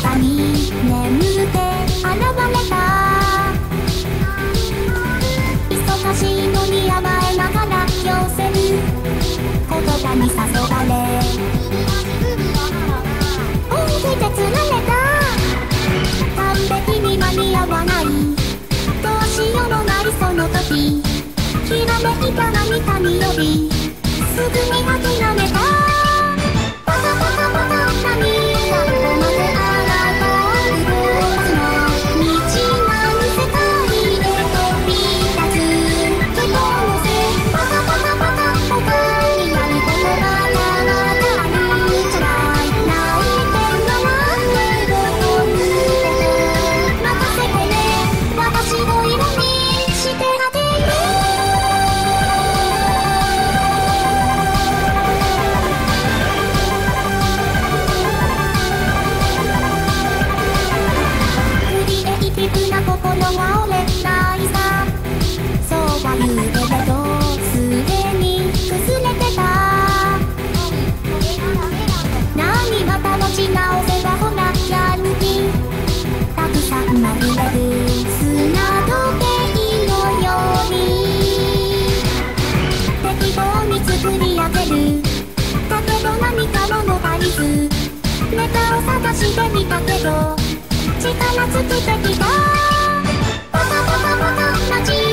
中に眠って現れた。忙しいのに甘えながら寄せる言葉に誘われ、本気で釣られた。完璧に間に合わない、どうしようもないその時、ひらめいた何かによりすぐに諦めた。バカバカバカ何がここまであなたを動かすの。未知なる世界へ飛び立つ希望のせ。バカバカバカ他にやることがまだある。辛い泣いて笑ってごとく任せてね、私を色にしてあげる。クリエイティブな心は折れないさ。そうは言うけれどすでに崩れてた。何また持ち直せばほらやる気たくさんまみれる砂時計のように適当に作り上げる。だけど何か物足りずネタを探してみたけど力尽きてきた。バカバカバカな